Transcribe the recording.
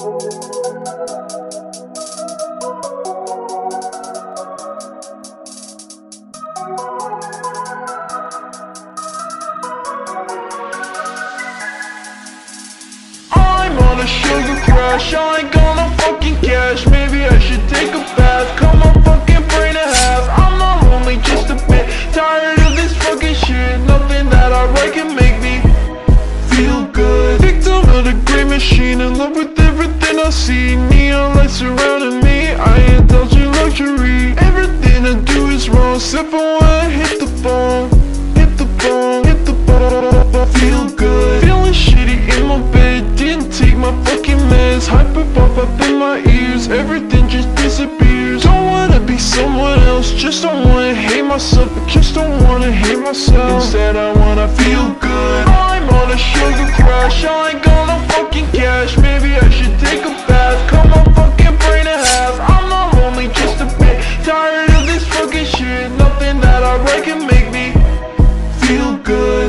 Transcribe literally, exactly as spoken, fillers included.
I'm on a sugar crash, I ain't gonna fucking cash. Maybe I should take a bath, cut my fucking brain in half. I'm not lonely, just a bit tired of this fucking shit. Nothing that I write can make me feel good. Victim of the great machine, in love with everything I see. Neon lights surrounding me, I indulge in luxury. Everything I do is wrong, except for when I hit the bone. Hit the bone, hit the bone. Feel good, feeling shitty in my bed. Didn't take my fucking meds. Hyper pop up in my ears, everything just disappears. Don't wanna be someone else, just don't wanna hate myself. I just don't wanna hate myself. Instead I wanna feel good. I'm on a sugar crash, I ain't gonna fucking cash. Maybe I should take a bath, cut my fucking brain in half. I'm not lonely, just a bit tired of this fucking shit. Nothing that I write can make me feel good.